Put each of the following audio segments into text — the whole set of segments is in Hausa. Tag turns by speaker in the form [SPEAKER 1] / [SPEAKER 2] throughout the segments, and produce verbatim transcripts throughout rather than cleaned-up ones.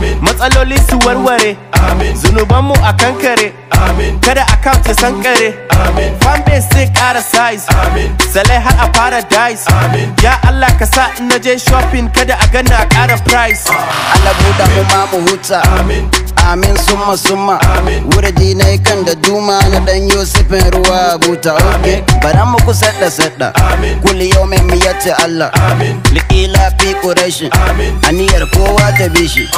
[SPEAKER 1] matsaloli su warware, zunubanmu a kankare, kada account ya sankare, fanbase zai kara size, salai har a paradise. Ya Allah ka sa in naje shopping kada a gana kara price.
[SPEAKER 2] Allah buɗa mu ma mu huta, amin summa summa. Wurdi na kan da duma na dan Yusufin ruwa buta. Okay, bara mu ku sadda sadda, kulli yawmin miyati Allah. Liƙila fi Quraish, aniyar kowa ta bi shi.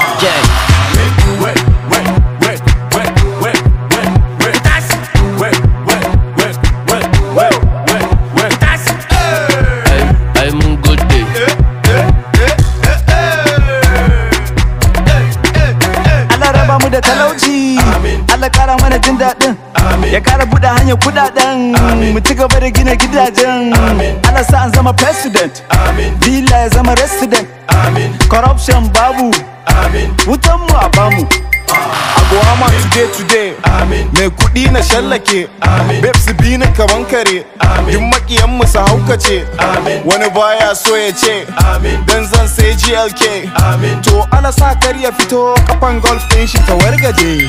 [SPEAKER 3] da talauci, Allah kara mana jin daɗin, ya kara buɗe hanyar kuɗaɗen, mu ci gaba da gina gidajen. Allah sa an zama president, villa ya zama resident, corruption babu, wutan mu a bamu.
[SPEAKER 4] Agwama today today, mai kuɗi na shallake, babes bi ni kaman kare, duk makiyan mu su haukace, wani baya so ya ce, dan zan sai G L K, to Allah sa kar ya fito kafan golf ɗin shi ta wargaje.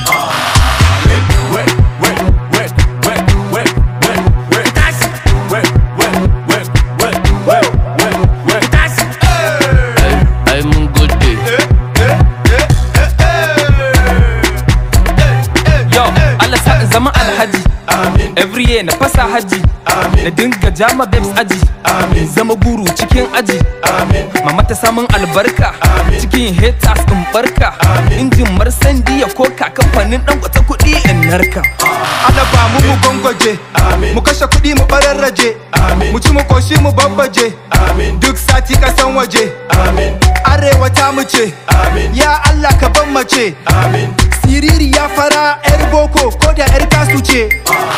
[SPEAKER 5] zama alhaji, every year na fasa haji, na dinga jama babes aji, zama guru cikin aji, mama ta samun albarka, cikin haters in barka, injin marsandi ya koka kamfanin dan kwata kuɗi in narka.
[SPEAKER 4] Allah ba mu mu gongoje, mu kashe kuɗi mu bararraje, mu ci mu koshi mu babbaje, duk sati kasan waje, arewa ta mu ce, ya Allah ka ban mace, siriri ya fara yar boko ko da yar kasu ce.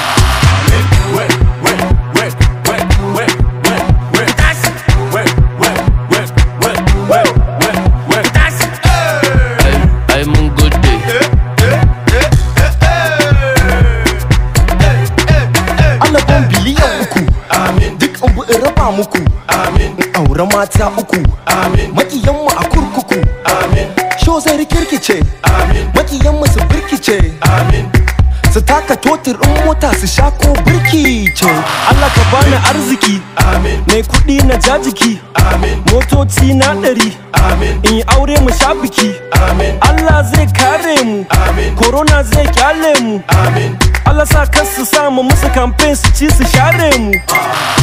[SPEAKER 4] Allah ban biliyan uku, duk abu in raba muku, in aure mata uku, makiyanmu a kurkuku, sho zai rikirkice, makiyanmu su birkice, su taka totir in mota su sha ko birki ce.
[SPEAKER 3] Allah ka bani arziki, mai kuɗi na jajiki, motoci na ɗari, in yi aure mu sha biki. Allah zai kare mu, corona zai kyale mu, Allah sa kar su samu musu campaign su ci su share mu.